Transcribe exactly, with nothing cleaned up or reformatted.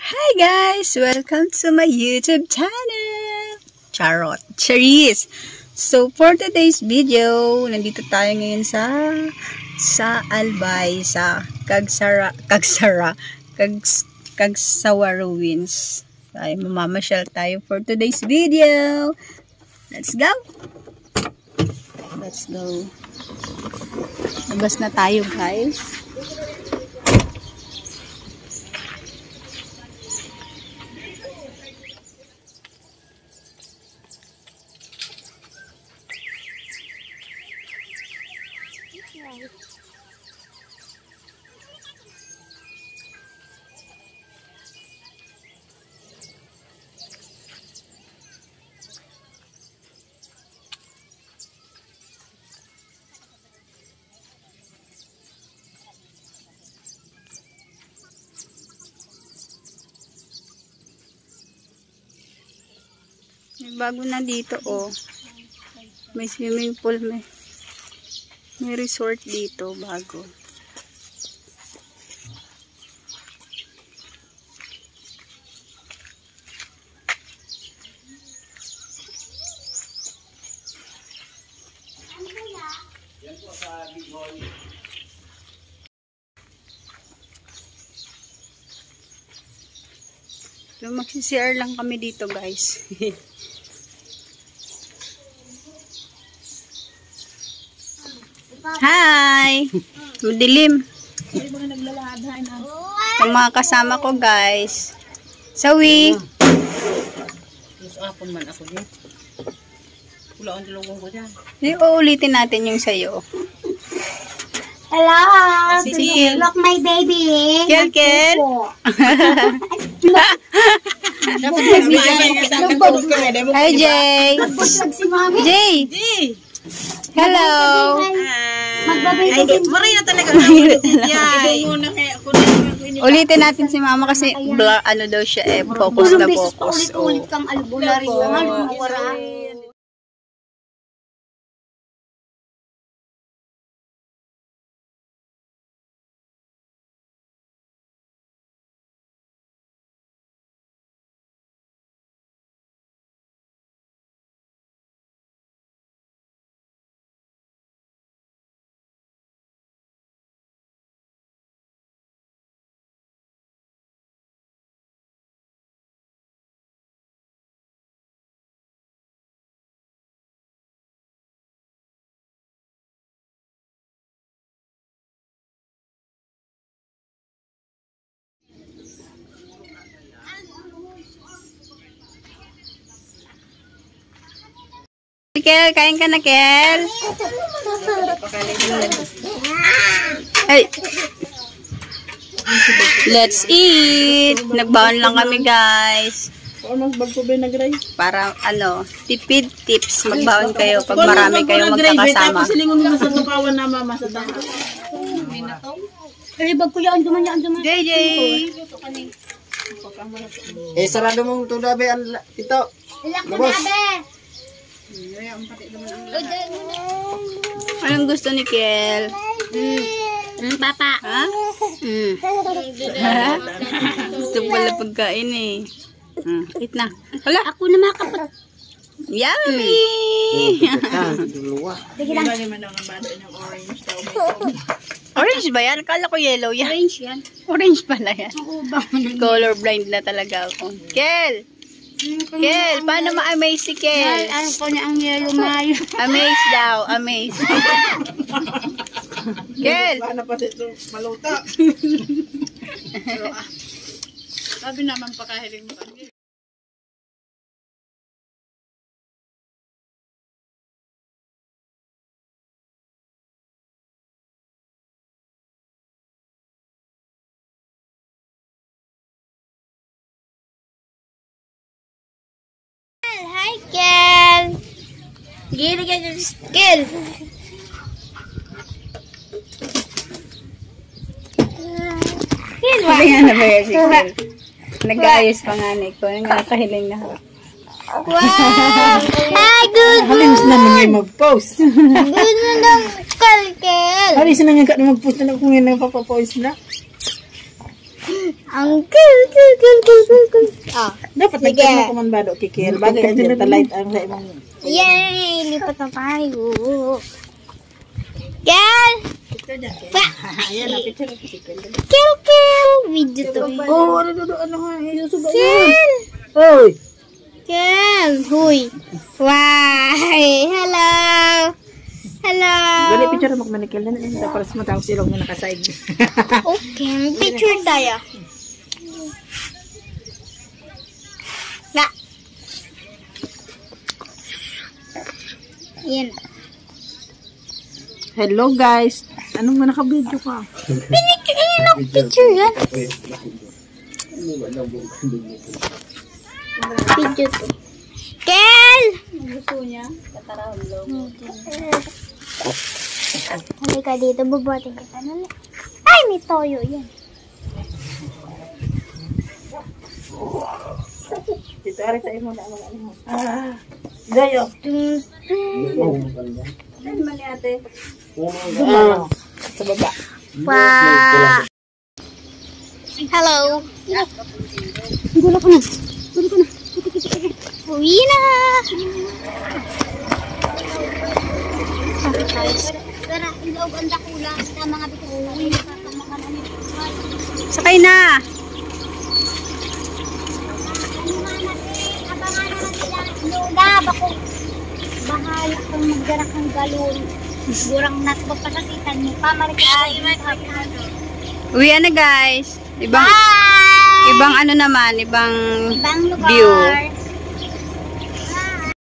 Hi guys! Welcome to my YouTube channel! Charot! Charis! So for today's video, nandito tayo ngayon sa sa Albay, sa Kagsara, Kagsara, Kags, Kagsawa Ruins. Ay, mamamasyal tayo for today's video. Let's go! Let's go. Labas na tayo guys. May bago na dito, oh. May swimming pool, may, may resort dito, bago. Yan po sa Big Hall. So, magsi-C R lang kami dito, guys. Hi! Madilim. Ang mga kasama ko, guys. Sawi. Apon man ako din. Wala ang tulungan ko dyan. Uulitin natin yung sayo. Hello! Si Kel. Look my baby! Kel, Kel. Hi, Jay. Jay. Hello. Magbababy din. Maray na talaga. Ulitin natin si mama kasi bla, ano daw siya eh, focus na focus. Ulit-ulit kang albulary naman. Kel, kain ka na, Kel. Hey. Let's eat. Nagbaon lang kami, guys. Para, ano, tipid tips. Magbaon kayo pag marami kayong magkakasama. Ay, bag ko yan. Duman yan. Duman. J J. Eh, sarado mong tudabe ang ito. Ilak na nabe. Anong gusto ni Kel? Mm. Mm, papa. Ha? Mm. Ito pala pagkain eh. Hmm, eat na. Wala. Ako na makapat. Yummy! Orange ba yan? Kala ko yellow yan. Orange yan. Orange pala yan. Oo ba? Color blind na talaga ako. Kel! Kel, paano ma-amaze si Kel? Ano ko na ang yellow mayo. Amaze daw, amaze. Kel! Paano pa ito maluta? Sabi naman pakahiling mo. Hi, Kel. Gili ka dyan, Kel. Kel, nga na ba yan si Kel? Nag-aayos pa nga na ko. Nangakahiling na ako. Wow! Hi, good Halimos na mga mag-post. Good mo ng kalkel. Halimos na nga mag-post na kung yun ang papapost na. Ang cool, cool, cool, cool, cool, cool. Ah, Dapat Sige. nagtag mo kumandado, Kikil. Bagay ang light ang sa imong... yay! Lipat na tayo. Kel! Pa! Ayan, napicture ko Kikil. Kel, Kel! Video to. Oh, ano, ano, ano, ano, suba yun. Kel! Hoy! Kel! Huy! Why! Hello! Hello! Dali, picture mo kung manikil na na. Para sa matang silong na nakasaig. Okay, picture tayo. Na. Yan. Hello guys. Anong man naka-video ka? Pinicture, ayun ang picture yan. Video to. Kel! Gusto niya, katarahon lo. Halika dito, bubuhatin kita nun. Ay, may toyo yan. Dito, ari sa imo na mga ano mo. Ah, Dayo. Ano man ni ate? Ah, sa baba. Wow! Hello! Gulo ko na. Gulo ko na. Uwi na! Tara, ilaw ang dakula sa mga bituin. Sakay na. Abangan na sila. Lola, bako. Bahala kang magdara kang galon. Burang nat papasakitan mo. Pamarikay. Uwi na guys. Ibang Bye! ibang ano naman, ibang Ibang lugar. view.